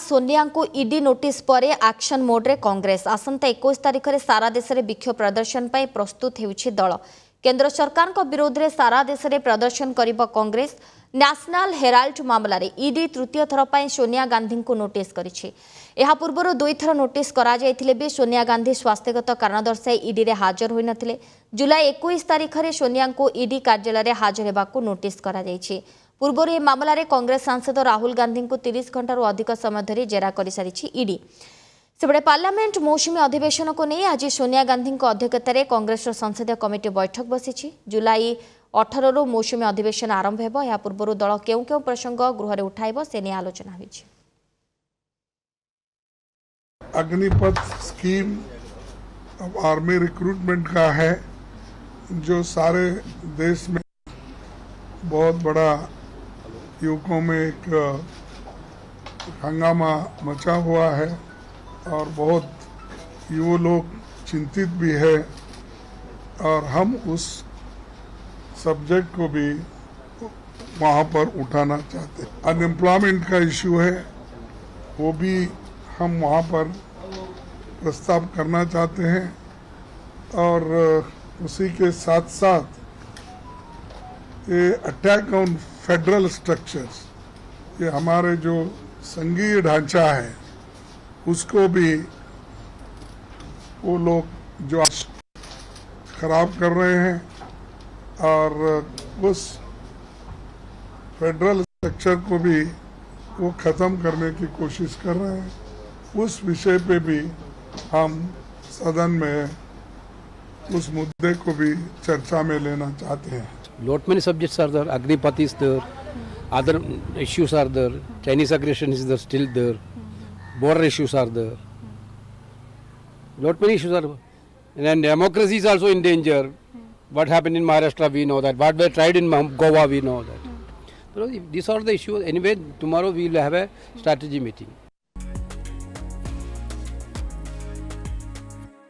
सोनिया को ED notice पर action मोड्रे कांग्रेस आसंता 21 तारिख में सारा देश में विक्षोभ प्रदर्शन पर प्रस्तुत होउछि दल। केंद्र सरकार को विरोध में सारा देश में प्रदर्शन करिबो कांग्रेस। नेशनल हेराल्ड मामला रे ईडी तृतीय थर पर सोनिया गांधी को नोटिस करिछि। एहा पूर्व दुई थर नोटिस करा जायथिले भी सोनिया गांधी स्वास्थ्यगत कारण दर्शाई ईडी रे हाजर होई नथिले। जुलाई 21 तारिख में सोनिया को ईडी कार्यालय रे हाजर हेबाकू नोटिस करा जायछि। पूर्व यह मामला रे कांग्रेस सांसद राहुल गांधी को 30 घंटार अधिक समय धरी जेरा कर सारी ईडी। सेबड़े पार्लियामेंट मौसुमी अधिवेशन को नहीं आज सोनिया गांधी अध्यक्षतार कांग्रेस संसदीय कमिटी बैठक बसी। जुलाई 18 मौसुमी अधिवेशन आरंभ हो। या पूर्व दल केउ केउ प्रसंग गृह उठाइब से नहीं आलोचना हुई। अग्निपथ स्कीम अब आर्मी रिक्रूटमेंट का है जो सारे देश में बहुत बड़ा युवकों में एक हंगामा मचा हुआ है और बहुत युवा लोग चिंतित भी है और हम उस सब्जेक्ट को भी वहाँ पर उठाना चाहते हैं। अनएम्प्लॉयमेंट का इश्यू है, वो भी हम वहाँ पर प्रस्ताव करना चाहते हैं और उसी के साथ साथ ये अटैक ऑन फेडरल स्ट्रक्चर्स, ये हमारे जो संघीय ढांचा है उसको भी वो लोग जो खराब कर रहे हैं और उस फेडरल स्ट्रक्चर को भी वो ख़त्म करने की कोशिश कर रहे हैं। उस विषय पे भी हम सदन में उस मुद्दे को भी चर्चा में लेना चाहते हैं। Lot many subjects are there. Agnipath is there. Other issues are there. Chinese aggression is there, still there. Border issues are there. Lot many issues are there. And democracy is also in danger. What happened in Maharashtra, we know that. What were tried in Goa, we know that. So these are the issues. Anyway, tomorrow we will have a strategy meeting.